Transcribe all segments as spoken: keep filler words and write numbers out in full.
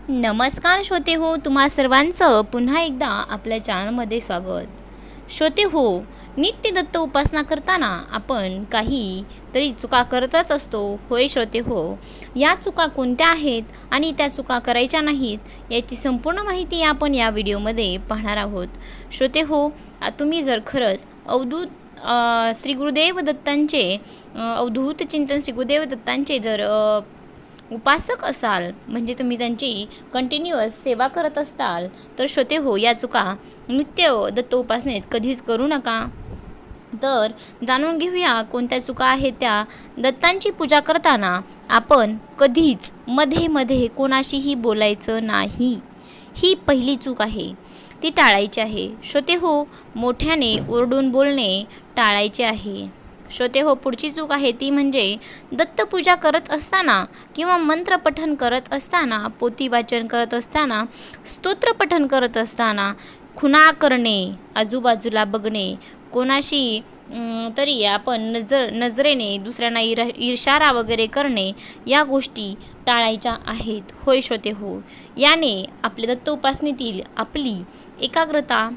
नमस्कार श्रोते हो, तुम्हा सर्वांचं पुन्हा एकदा आपल्या चॅनलमध्ये स्वागत। श्रोते हो, नित्य दत्त उपासना करताना आपण काही तरी चुका करतच असतो। होय श्रोते हो, या चुका कोणत्या आहेत आणि त्या चुका करायच्या नाहीत याची संपूर्ण माहिती आपण या व्हिडिओमध्ये पाहणार आहोत। श्रोते हो, तुम्ही जर खरंच अवधूत श्री गुरुदेव दत्तांचे अवधूत चिंतन श्री गुरुदेव दत्तांचे जर उपासक असाल, म्हणजे तुम्ही त्यांची कंटिन्युअस सेवा करत असाल, तर श्रोते हो, या चुका नित्य दत्त उपासनेत कधीच करू नका। तर जाणून घेऊया कोणत्या चुका आहेत त्या। दत्तांची पूजा करताना आपण कधीच मध्ये मध्ये कोणाशीही बोलायचं नाही, ही पहिली चूक आहे, ती टाळायची आहे। श्रोते हो, मोठ्याने ओरडून बोलणे टाळायचे आहे। श्रोते हो, पुढची चूक आहे ती म्हणजे दत्तपूजा करत असताना किंवा मंत्र पठण करत असताना, पोथी वाचन करत असताना, स्तोत्र पठण करत असताना खुणा करणे, आजूबाजूला बघणे, कोणाशी तरी आपण नजर नजरेने दुसऱ्यांना इर इशारा वगैरे करणे, या गोष्टी टाळायच्या आहेत। होय श्रोते हो, याने आपल्या दत्त उपासनेतील आपली एकाग्रता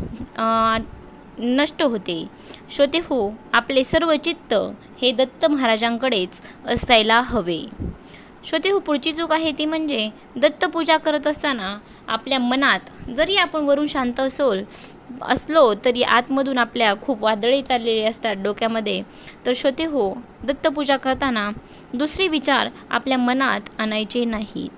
नष्ट होते। श्रोते हो, आपले सर्व चित्त हे दत्त महाराजांकडेच असायला हवे। श्रोते हो, पुढची चूक आहे ती म्हणजे दत्तपूजा करत असताना आपल्या मनात जरी आपण वरून शांत असोल असलो तरी आतमधून आपल्या खूप वादळे चाललेले असतात डोक्यामध्ये। तर श्रोते हो, दत्तपूजा करताना दुसरे विचार आपल्या मनात आणायचे नाहीत।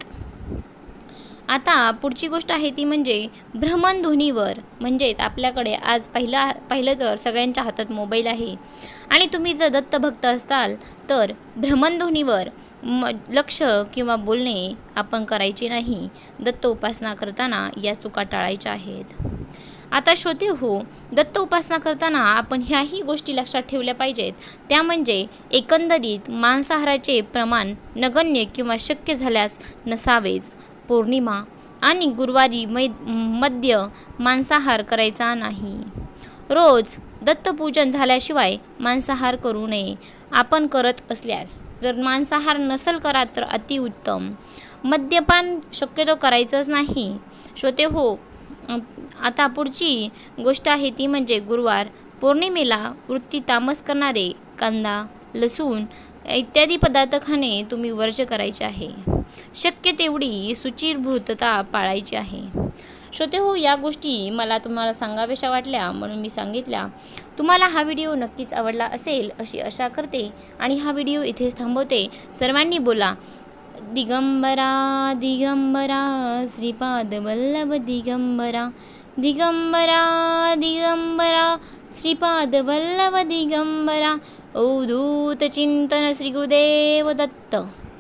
आता पुढची गोष्ट आहे ती म्हणजे भ्रमणध्वनीवर, म्हणजेच आपल्याकडे आज पहिला पाहिलं तर सगळ्यांच्या हातात मोबाईल आहे आणि तुम्ही जर दत्तभक्त असाल तर भ्रमणध्वनीवर म लक्ष किंवा बोलणे आपण करायचे नाही। दत्त उपासना करताना या चुका टाळायच्या आहेत। आता श्रोते हो, दत्त उपासना करताना आपण ह्याही गोष्टी लक्षात ठेवल्या पाहिजेत, त्या म्हणजे एकंदरीत मांसाहाराचे प्रमाण नगण्य किंवा शक्य झाल्यास नसावेच। पौर्णिमा आणि गुरुवारी मै मद्य मांसाहार करायचा नाही। रोज दत्तपूजन झाल्याशिवाय मांसाहार करू नये। आपण करत असल्यास जर मांसाहार नसेल करा तर अतिउत्तम। मद्यपान शक्यतो करायचंच नाही। श्रोते हो, आता पुढची गोष्ट आहे ती म्हणजे गुरुवार पौर्णिमेला वृत्ती तामस करणारे कांदा, लसूण इत्यादी पदार्थ खाणे तुम्ही वर्ज्य करायचे आहे। शक्य तेवढी शुचिर्भूतता पाळायची आहे। श्रोते हो, या गोष्टी मला तुम्हाला सांगाव्याशा वाटल्या म्हणून मी सांगितल्या। तुम्हाला हा व्हिडिओ नक्कीच आवडला असेल अशी आशा करते आणि हा व्हिडिओ इथेच थांबवते। सर्वांनी बोला, दिगंबरा दिगंबरा श्रीपाद वल्लभ दिगंबरा, दिगंबरा दिगंबरा श्रीपाद वल्लभ दिगंबरा, अवधूत चिंतन श्री गुरुदेव दत्त।